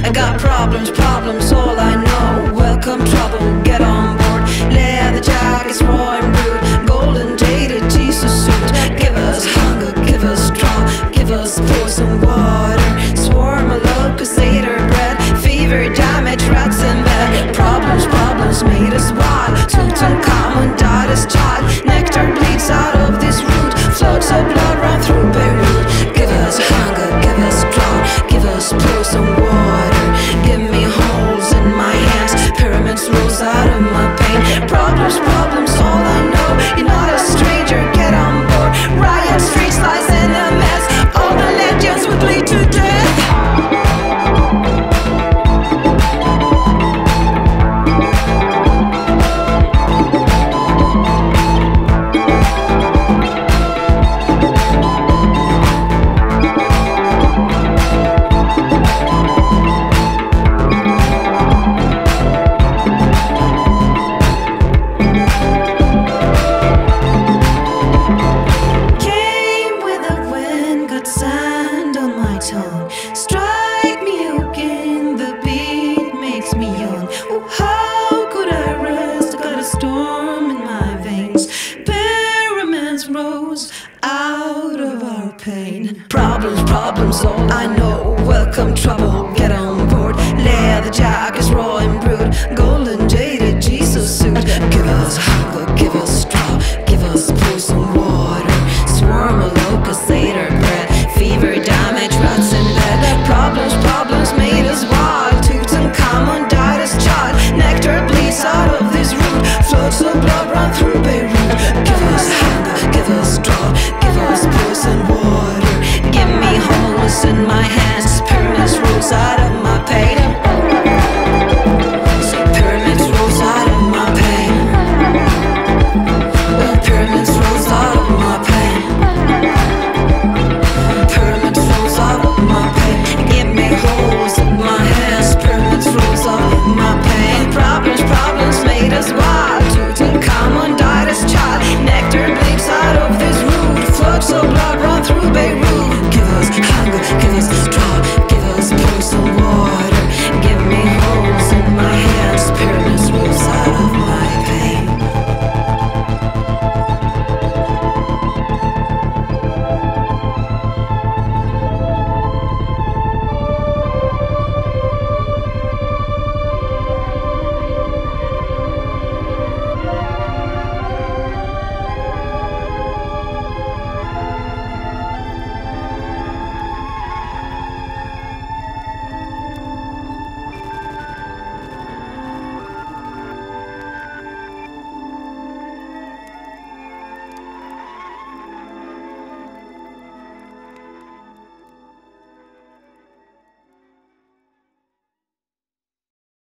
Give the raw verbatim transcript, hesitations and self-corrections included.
I got problems, problems, all I know. Welcome trouble, get on board. Leather jackets, raw and rude. Golden jaded Jesus suit. Give us hunger, give us draw. Give us poison water. Swarm of locusts, ate our bread. Fever, damage, rats in bed. Problems, problems made us wild. Tutankhamun died as child. Nectar bleeds out of this root. Floods of blood run through Beirut. Give us hunger, give us drought. Give us poison water. Give me holes in my hands. Pyramids rose out of my pain. Problems, problems, all I know. You're not a stranger, get on board. Riot streets, lies in a mess. All the legends would bleed to death. Strike me again, the beat makes me young. Oh, how could I rest? I got a storm in my veins. Pyramids rose out of our pain. Problems, problems, all I know. Welcome trouble, get on board. Leather jackets, raw and brewed. Golden jaded Jesus suit. Give us hunger, give us straw. Give us poison water. Swarm of locusts, ate our bread. Fever, damage, rats in bed. Problems, problems made us wild. Tutankhamun died as child. Nectar bleeds out of this root. Floods of blood run through Beirut. Give us hunger, give us drought. Give us poison water. Give me holes in my hands. Pyramids rose out of my